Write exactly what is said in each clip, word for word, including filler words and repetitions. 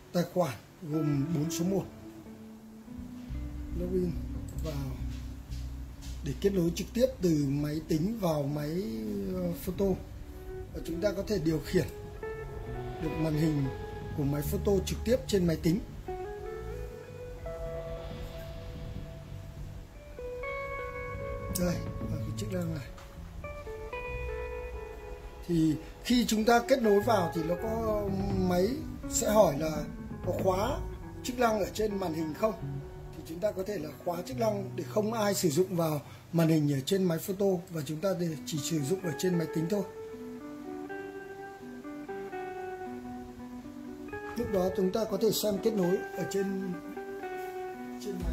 tài khoản gồm bốn số một. Login vào để kết nối trực tiếp từ máy tính vào máy photo. Và chúng ta có thể điều khiển được màn hình của máy photo trực tiếp trên máy tính. Đây, ở cái chức năng này. Thì khi chúng ta kết nối vào thì nó có máy sẽ hỏi là có khóa chức năng ở trên màn hình không. Thì chúng ta có thể là khóa chức năng để không ai sử dụng vào màn hình ở trên máy photo và chúng ta chỉ sử dụng ở trên máy tính thôi. Lúc đó chúng ta có thể xem kết nối ở trên trên máy.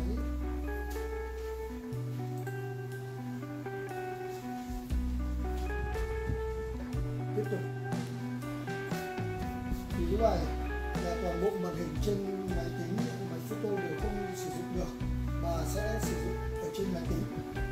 Tiếp tục. Thì như vậy là toàn bộ màn hình trên máy tính, máy photo đều không sử dụng được và sẽ sử dụng ở trên máy tính.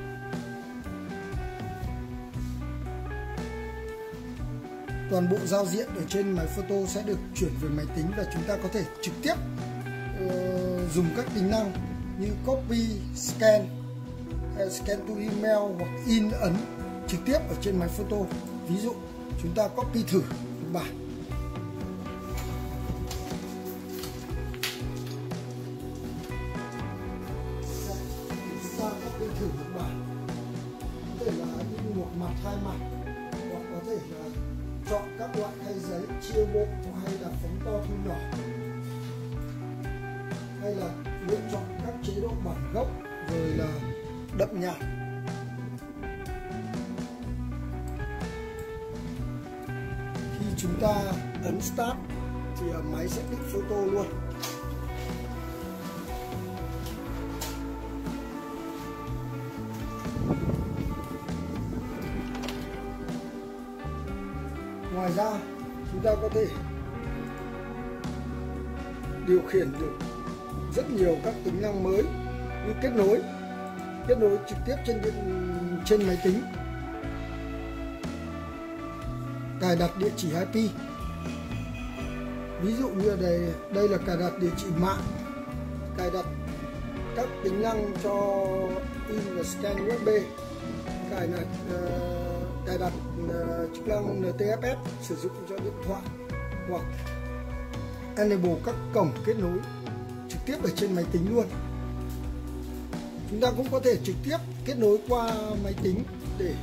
Toàn bộ giao diện ở trên máy photo sẽ được chuyển về máy tính và chúng ta có thể trực tiếp uh, dùng các tính năng như copy, scan, hay scan to email hoặc in ấn trực tiếp ở trên máy photo. Ví dụ chúng ta copy thử một bản. Chúng ta copy thử một bản. Có thể là như một mặt, hai mặt, hoặc có thể là chọn các loại thay giấy, chia bộ hay là phóng to thu nhỏ, hay là lựa chọn các chế độ bản gốc rồi là đậm nhạt. Khi chúng ta ấn Start thì máy sẽ tự photo luôn. Ngoài ra chúng ta có thể điều khiển được rất nhiều các tính năng mới như kết nối, kết nối trực tiếp trên điện, trên máy tính, cài đặt địa chỉ i pê. Ví dụ như ở đây, đây là cài đặt địa chỉ mạng, cài đặt các tính năng cho in và scan u ét bê, cài đặt uh, cài đặt uh, chức năng en tê ép ét sử dụng cho điện thoại, hoặc enable các cổng kết nối trực tiếp ở trên máy tính luôn. Chúng ta cũng có thể trực tiếp kết nối qua máy tính để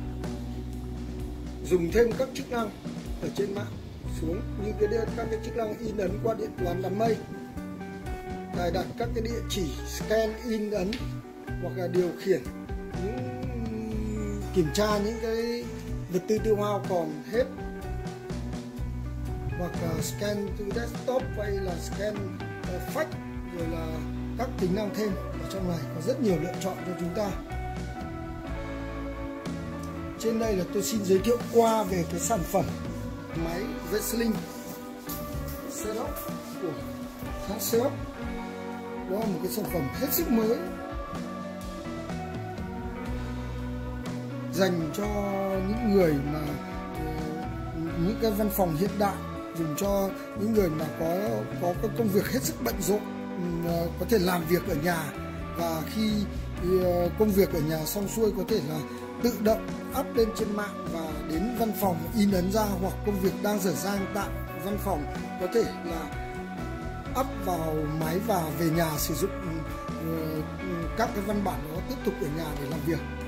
dùng thêm các chức năng ở trên mạng xuống, như cái các cái chức năng in ấn qua điện toán đám mây, cài đặt các cái địa chỉ scan in ấn, hoặc là điều khiển những kiểm tra những cái vật tư tiêu hao còn hết, hoặc là scan to desktop hay là scan uh, fax, rồi là các tính năng thêm. Ở trong này có rất nhiều lựa chọn cho chúng ta. Trên đây là tôi xin giới thiệu qua về cái sản phẩm máy Wrestling Setup của hãng Setup. Đó là một cái sản phẩm hết sức mới dành cho những người mà những cái văn phòng hiện đại, dùng cho những người mà có có các công việc hết sức bận rộn, có thể làm việc ở nhà, và khi công việc ở nhà xong xuôi có thể là tự động up lên trên mạng và đến văn phòng in ấn ra, hoặc công việc đang dở dang tại văn phòng có thể là up vào máy và về nhà sử dụng các cái văn bản đó tiếp tục ở nhà để làm việc.